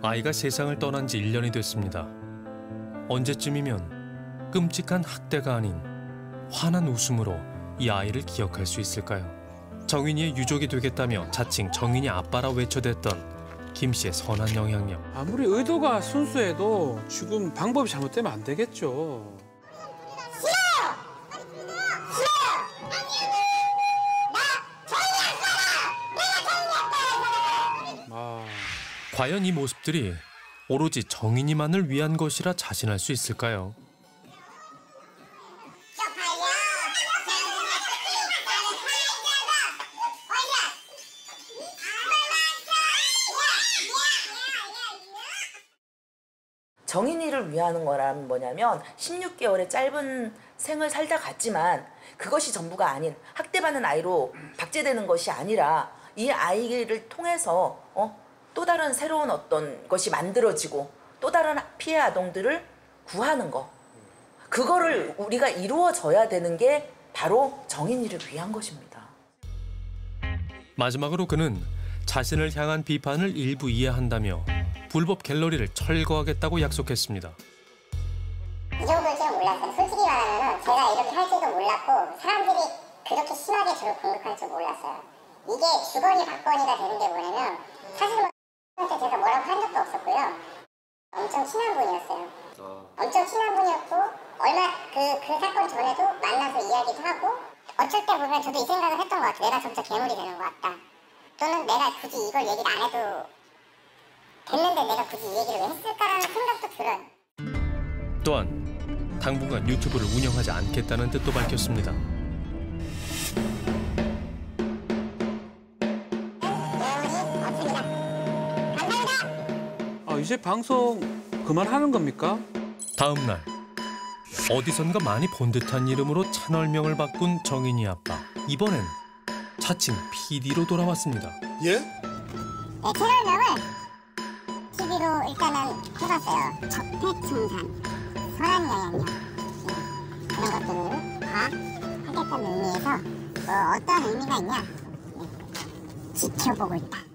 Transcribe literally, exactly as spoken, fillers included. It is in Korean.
아이가 세상을 떠난 지 일 년이 됐습니다. 언제쯤이면 끔찍한 학대가 아닌 환한 웃음으로 이 아이를 기억할 수 있을까요? 정인이의 유족이 되겠다며 자칭 정인이 아빠라 외쳐댔던 김 씨의 선한 영향력. 아무리 의도가 순수해도 지금 방법이 잘못되면 안 되겠죠. 아... 과연 이 모습들이 오로지 정인이만을 위한 것이라 자신할 수 있을까요? 정인이를 위하는 거라면 뭐냐면 십육 개월의 짧은 생을 살다 갔지만 그것이 전부가 아닌 학대받는 아이로 박제되는 것이 아니라 이 아이를 통해서 어? 또 다른 새로운 어떤 것이 만들어지고 또 다른 피해 아동들을 구하는 거. 그거를 우리가 이루어져야 되는 게 바로 정인이를 위한 것입니다. 마지막으로 그는 자신을 향한 비판을 일부 이해한다며 불법 갤러리를 철거하겠다고 약속했습니다. 이 정도는 제가 몰랐어요. 솔직히 말하면 제가 이렇게 할지도 몰랐고 사람들이 그렇게 심하게 저를 공격할 줄 몰랐어요. 이게 주거니 받거니가 되는 게 뭐냐면 사실 뭐 한테 제가 뭐라고 한 적도 없었고요. 엄청 친한 분이었어요. 엄청 친한 분이었고 얼마 그, 그 사건 전에도 만나서 이야기도 하고 어쩔 때 보면 저도 이 생각을 했던 것 같아요. 내가 점차 괴물이 되는 것 같다. 또는 내가 굳이 이걸 얘기를 안 해도 됐는데 내가 굳이 이 얘기를 왜 했을까라는 생각도 들어요. 또한 당분간 유튜브를 운영하지 않겠다는 뜻도 밝혔습니다. 아, 이제 방송 그만하는 겁니까? 다음 날 어디선가 많이 본 듯한 이름으로 채널명을 바꾼 정인이 아빠. 이번엔 자칭 피디로 돌아왔습니다. 예? 네, 채널명을 티비로 일단은 해봤어요. 적폐청산, 선한 영향력 네, 그런 것들을 다 하겠다는 의미에서 뭐 어떤 의미가 있냐 네, 지켜보고 있다.